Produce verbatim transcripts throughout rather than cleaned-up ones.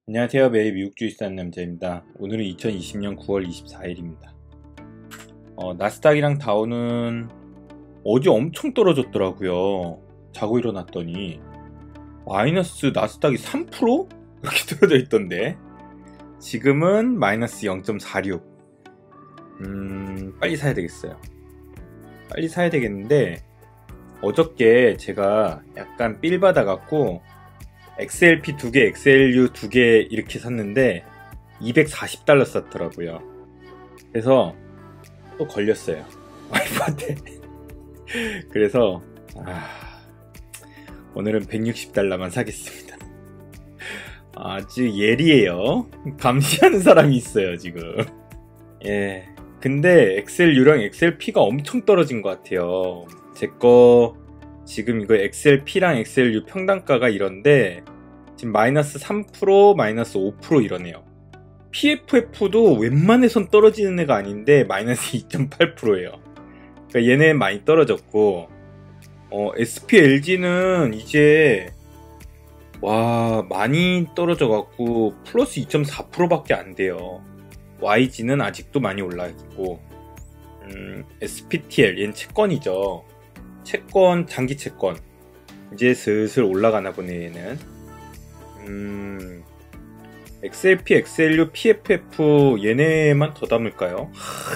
안녕하세요. 매일 미국주의 사는 남자입니다. 오늘은 이천이십 년 구월 이십사일입니다. 어, 나스닥이랑 다우는 어제 엄청 떨어졌더라고요. 자고 일어났더니 마이너스 나스닥이 삼 퍼센트? 이렇게 떨어져 있던데 지금은 마이너스 영 점 사육. 음, 빨리 사야 되겠어요. 빨리 사야 되겠는데 어저께 제가 약간 삘 받아갖고 엑스엘피 두 개, 엑스엘유 두 개 이렇게 샀는데 이백사십 달러 썼더라고요. 그래서 또 걸렸어요. 와이프한테. 그래서 아, 오늘은 백육십 달러만 사겠습니다. 아주 예리해요. 감시하는 사람이 있어요 지금. 예. 근데 엑스엘유랑 엑스엘피가 엄청 떨어진 것 같아요. 제거 지금 이거 엑스엘피랑 엑스엘유 평단가가 이런데 지금 마이너스 삼 퍼센트, 마이너스 오 퍼센트 이러네요. 피에프에프도 웬만해선 떨어지는 애가 아닌데 마이너스 이 점 팔 퍼센트예요. 그러니까 얘네 많이 떨어졌고 어, 에스피엘지는 이제 와 많이 떨어져갖고 플러스 이 점 사 퍼센트 밖에 안 돼요. 와이지는 아직도 많이 올라있고 음, 에스피티엘 얘는 채권이죠. 채권, 장기 채권 이제 슬슬 올라가나 보네 얘는. 음, 엑스엘피, 엑스엘유, 피에프에프 얘네만 더 담을까요?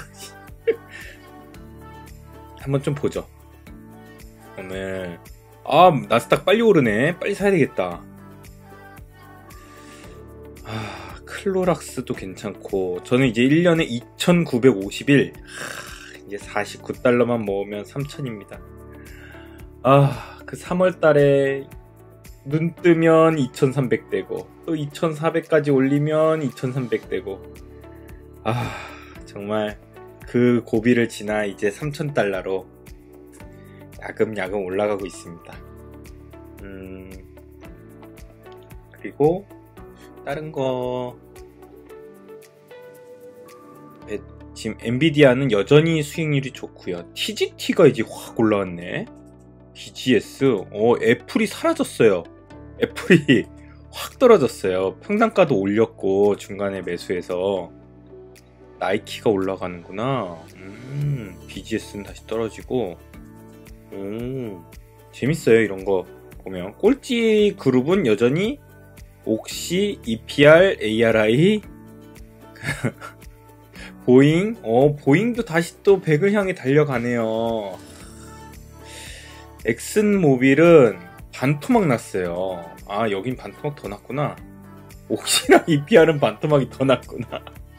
한번 좀 보죠. 오늘 아 나스닥 빨리 오르네. 빨리 사야 되겠다. 아, 클로락스도 괜찮고 저는 이제 일 년에 이천구백오십일 하, 이제 사십구 달러만 모으면 삼천입니다. 아, 그 삼월 달에 눈 뜨면 이천삼백 되고 또 이천사백까지 올리면 이천삼백 되고 아, 정말 그 고비를 지나 이제 삼천 달러로 야금야금 올라가고 있습니다. 음, 그리고 다른 거 지금 엔비디아는 여전히 수익률이 좋고요. 티지티가 이제 확 올라왔네. 비지에스, 어, 애플이 사라졌어요. 애플이 확 떨어졌어요. 평단가도 올렸고 중간에 매수해서 나이키가 올라가는구나. 음, 비지에스는 다시 떨어지고. 음, 재밌어요 이런 거 보면. 꼴찌 그룹은 여전히 옥시, 이피알, 에이알아이, 보잉, 어, 보잉도 다시 또 백을 향해 달려가네요. 엑슨모빌은 반토막 났어요. 아, 여긴 반토막 더 났구나. 옥시랑 이피알은 반토막이 더 났구나.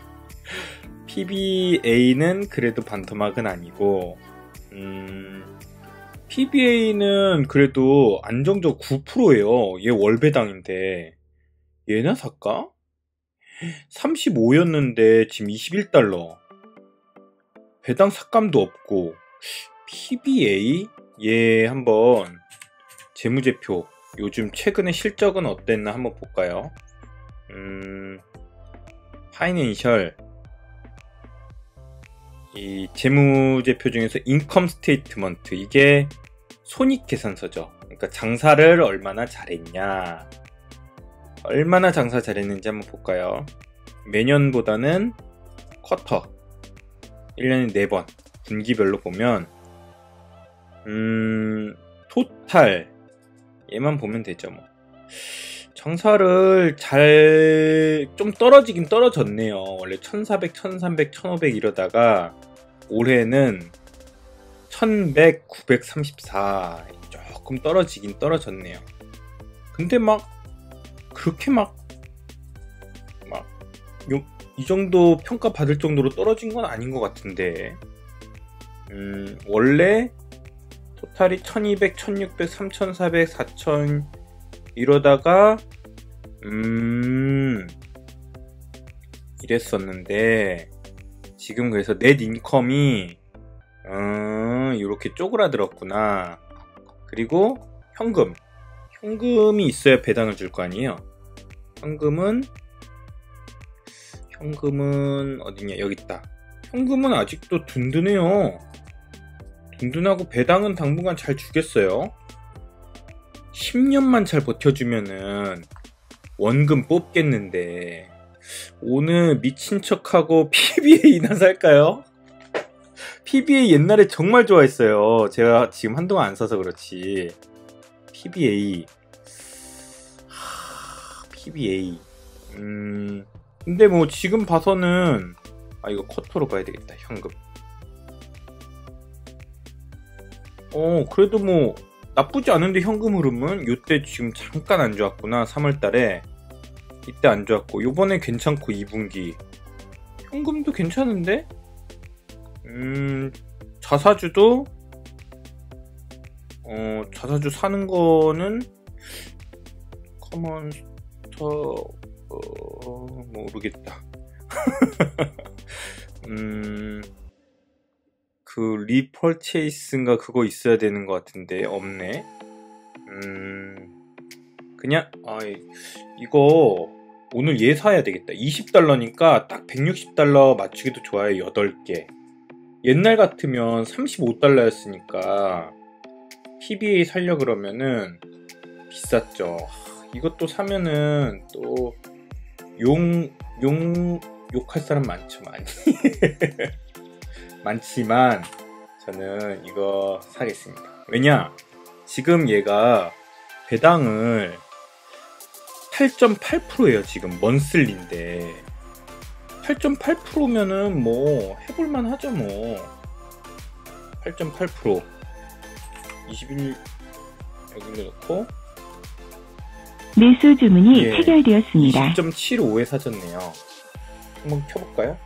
피비에이는 그래도 반토막은 아니고, 음, 피비에이는 그래도 안정적 구 퍼센트예요. 얘 월배당인데. 얘나 살까? 삼십오였는데 지금 이십일 달러. 배당 삭감도 없고. 피비에이? 얘 한번 재무제표 요즘 최근에 실적은 어땠나 한번 볼까요? 음, 파이낸셜 이 재무제표 중에서 인컴 스테이트먼트 이게 손익계산서죠. 그러니까 장사를 얼마나 잘했냐, 얼마나 장사 잘했는지 한번 볼까요? 매년보다는 쿼터 일 년에 네 번 분기별로 보면 음, 토탈 얘만 보면 되죠 뭐. 장사를 잘 좀 떨어지긴 떨어졌네요. 원래 천사백, 천삼백, 천오백 이러다가 올해는 천백, 구백삼십사 조금 떨어지긴 떨어졌네요. 근데 막 그렇게 막 막 이 정도 평가 받을 정도로 떨어진 건 아닌 것 같은데 음, 원래 토탈이 천이백, 천육백, 삼천사백, 사천 이러다가 음 이랬었는데 지금 그래서 넷 인컴이 음 이렇게 쪼그라들었구나. 그리고 현금 현금이 있어야 배당을 줄 거 아니에요. 현금은 현금은 어디냐, 여기 있다. 현금은 아직도 든든해요. 든든하고 배당은 당분간 잘 주겠어요. 십 년만 잘 버텨주면은 원금 뽑겠는데 오늘 미친 척하고 피비에이나 살까요? 피비에이 옛날에 정말 좋아했어요. 제가 지금 한동안 안 사서 그렇지. 피비에이 하... 피비에이 음... 근데 뭐 지금 봐서는 아 이거 쿼터로 봐야 되겠다. 현금. 어 그래도 뭐 나쁘지 않은데 현금 흐름은 요때 지금 잠깐 안 좋았구나. 삼월달에 이때 안 좋았고 요번에 괜찮고 이 분기 현금도 괜찮은데 음 자사주도 어 자사주 사는 거는 커먼스터 어 모르겠다. 음 그 리퍼체이스인가 그거 있어야 되는 것 같은데 없네. 음 그냥 아 이거 오늘 얘 사야 되겠다. 이십 달러니까 딱 백육십 달러 맞추기도 좋아요. 여덟 개. 옛날 같으면 삼십오 달러였으니까 피비에이 살려 그러면은 비쌌죠. 이것도 사면은 또 용, 용, 욕할 사람 많죠, 많이. 많지만 저는 이거 사겠습니다. 왜냐? 지금 얘가 배당을 팔 점 팔 퍼센트예요. 지금 먼슬리인데 팔 점 팔 퍼센트면은 뭐 해볼만 하죠 뭐. 팔 점 팔 퍼센트 이십일 여기로 넣고 매수 주문이 예, 체결되었습니다. 이십 점 칠오에 사졌네요. 한번 켜볼까요?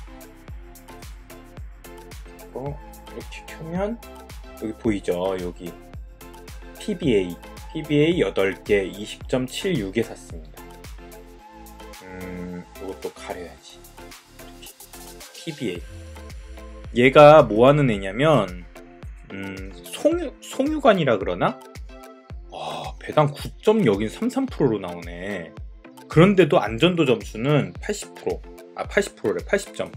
어, 이렇게 켜면 여기 보이죠? 여기 피비에이 피비에이 여덟 개 이십 점 칠육에 샀습니다. 음, 이것도 가려야지. 이렇게. 피비에이 얘가 뭐하는 애냐면 음, 송유, 송유관이라 그러나? 와, 배당 구 점 여긴 삼십삼 퍼센트로 나오네. 그런데도 안전도 점수는 팔십 퍼센트 아 팔십 퍼센트래 팔십 점.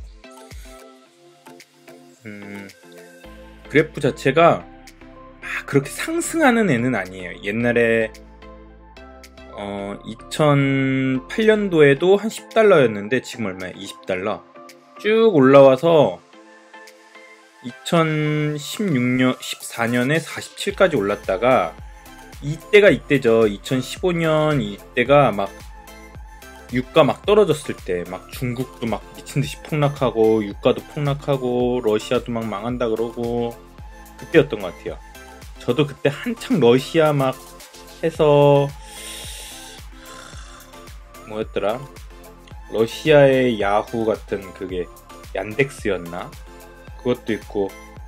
음, 그래프 자체가 아, 그렇게 상승하는 애는 아니에요. 옛날에 어, 이천팔 년도에도 한 십 달러였는데 지금 얼마야? 이십 달러. 쭉 올라와서 이천십육 년, 십사 년에 사십칠까지 올랐다가 이때가 이때죠. 이천십오 년 이때가 막 유가 막 떨어졌을 때 막 중국도 막 미친듯이 폭락하고 유가도 폭락하고 러시아도 막 망한다 그러고 그때였던 것 같아요. 저도 그때 한창 러시아 막 해서 뭐였더라? 러시아의 야후 같은 그게 얀덱스였나? 그것도 있고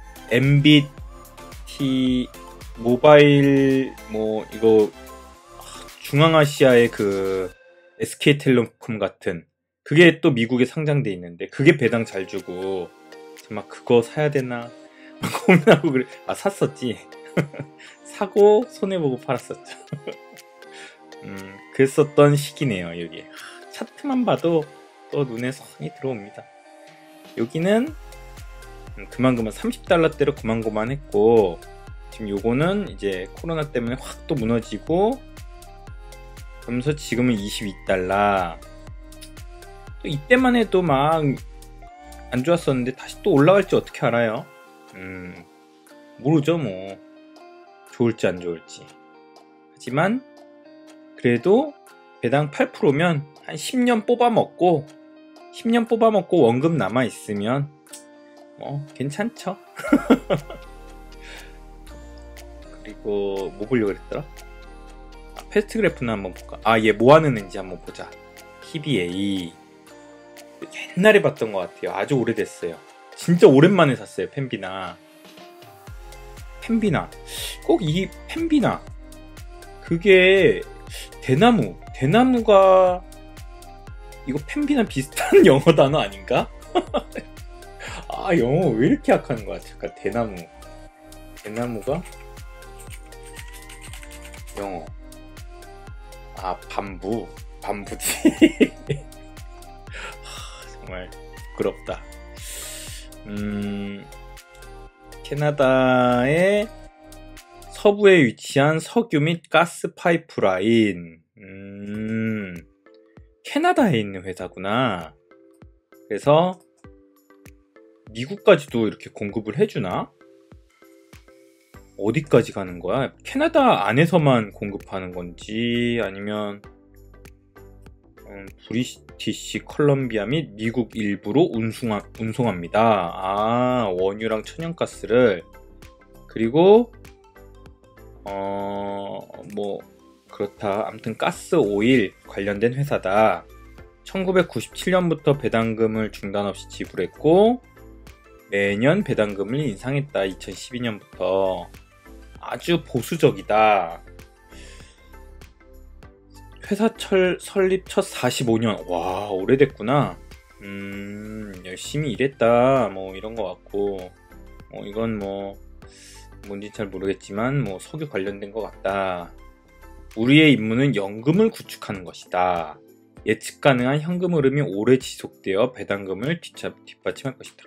엠비티 모바일 뭐 이거 중앙아시아의 그 에스케이텔레콤 같은 그게 또 미국에 상장돼 있는데 그게 배당 잘 주고 막 그거 사야 되나 고민하고 그래. 아 샀었지. 사고 손해보고 팔았었죠. 음, 그랬었던 시기네요. 여기 차트만 봐도 또 눈에 선이 들어옵니다. 여기는 음, 그만그만 삼십 달러대로 그만그만 했고 지금 요거는 이제 코로나 때문에 확 또 무너지고 그러면서 지금은 이십이 달러. 또 이때만 해도 막 안 좋았었는데 다시 또 올라갈지 어떻게 알아요? 음, 모르죠 뭐. 좋을지 안 좋을지. 하지만 그래도 배당 팔 퍼센트면 한 십 년 뽑아먹고 십 년 뽑아먹고 원금 남아있으면 뭐 괜찮죠. 그리고 뭐 보려고 그랬더라? 아, 패스트 그래프는 한번 볼까? 아, 얘 뭐하는 애인지 한번 보자. 피비에이 옛날에 봤던 것 같아요. 아주 오래됐어요. 진짜 오랜만에 샀어요. 펜비나 펜비나 꼭 이 펜비나 그게 대나무 대나무가 이거 펜비나 비슷한 영어 단어 아닌가? 아 영어 왜 이렇게 약하는 거야? 잠깐 대나무 대나무가 영어 아 밤부 밤부지. 정말 부끄럽다. 음 캐나다의 서부에 위치한 석유 및 가스 파이프라인. 음 캐나다에 있는 회사구나. 그래서 미국까지도 이렇게 공급을 해주나? 어디까지 가는 거야? 캐나다 안에서만 공급하는 건지 아니면 음, 브리티시 컬럼비아 및 미국 일부로 운송하, 운송합니다. 아, 원유랑 천연가스를. 그리고 어, 뭐 그렇다. 아무튼 가스 오일 관련된 회사다. 천구백구십칠 년부터 배당금을 중단 없이 지불했고 매년 배당금을 인상했다. 이천십이 년부터. 아주 보수적이다. 회사 철, 설립 첫 사십오 년. 와, 오래됐구나. 음, 열심히 일했다. 뭐 이런 것 같고, 뭐 이건 뭐 뭔지 잘 모르겠지만 뭐 석유 관련된 것 같다. 우리의 임무는 연금을 구축하는 것이다. 예측 가능한 현금 흐름이 오래 지속되어 배당금을 뒷차, 뒷받침할 것이다.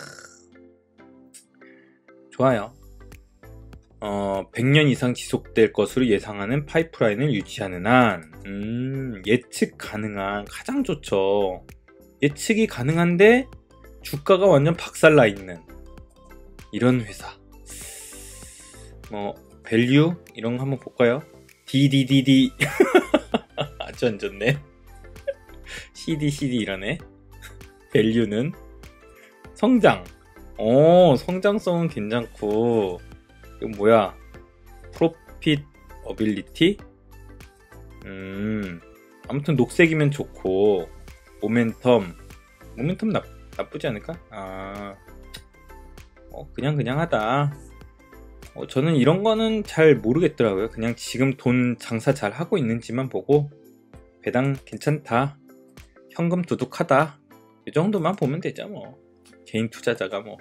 좋아요. 어, 백 년 이상 지속될 것으로 예상하는 파이프라인을 유지하는 한, 음, 예측 가능한, 가장 좋죠. 예측이 가능한데 주가가 완전 박살나 있는 이런 회사. 뭐 밸류 이런 거 한번 볼까요? 디디디디 아주 안 좋네. 씨디 씨디 이러네. 밸류는 성장. 어, 성장성은 괜찮고. 이건 뭐야? 프로핏 어빌리티? 음, 아무튼 녹색이면 좋고. 모멘텀. 모멘텀 나, 나쁘지 않을까? 아, 어, 그냥 그냥 하다. 어, 저는 이런 거는 잘 모르겠더라고요. 그냥 지금 돈 장사 잘 하고 있는지만 보고 배당 괜찮다, 현금 두둑하다, 이 정도만 보면 되죠 뭐. 개인 투자자가 뭐.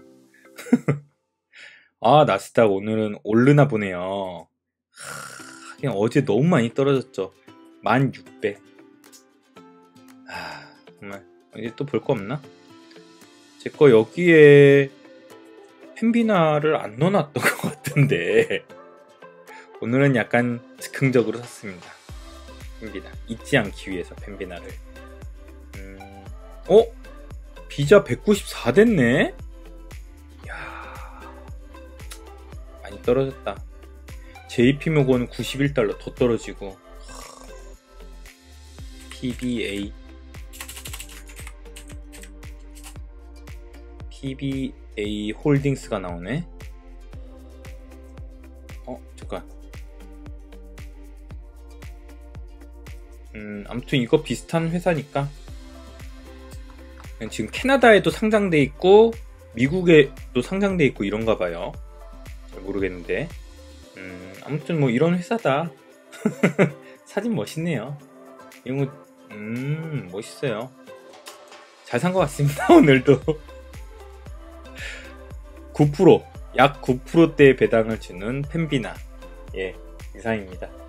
아, 나스닥 오늘은 오르나 보네요. 하, 그냥 어제 너무 많이 떨어졌죠. 만 육백. 아, 정말 이제 또 볼 거 없나? 제 거 여기에 펜비나를 안 넣어놨던 것 같은데 오늘은 약간 즉흥적으로 샀습니다. 펜비나 잊지 않기 위해서 펜비나를. 음... 어? 비자 백구십사 됐네? 이야, 많이 떨어졌다. 제이피모건은 구십일 달러 더 떨어지고. 피비에이 피비에이 홀딩스가 나오네. 어, 잠깐. 음, 아무튼 이거 비슷한 회사니까. 지금 캐나다에도 상장돼 있고 미국에도 상장돼 있고 이런가 봐요. 잘 모르겠는데. 음, 아무튼 뭐 이런 회사다. 사진 멋있네요. 이런 거, 음, 멋있어요. 잘 산 것 같습니다. 오늘도. 구 퍼센트, 약 구 퍼센트대의 배당을 주는 펜비나. 예, 이상입니다.